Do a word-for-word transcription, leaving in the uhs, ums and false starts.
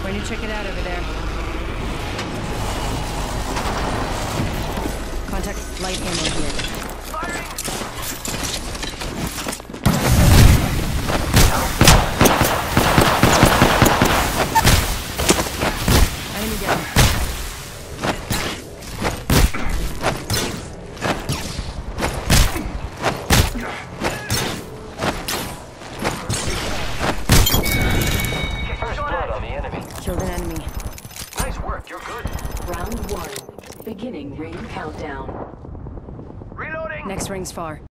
Going to check it out over there. Contact light ammo here. Enemy down. First blood on the enemy. Killed an enemy. Nice work, you're good. Round one. Beginning ring countdown. Reloading! Next ring's far.